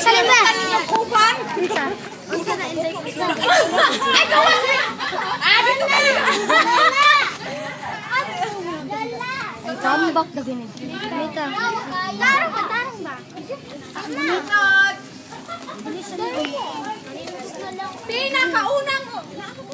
kalimutan ninyong kuban. Unsa na inday ko. Ay, kawas na! Dito ka na! Tambak na ganit. Dito. Tarong ba? Pinakaunang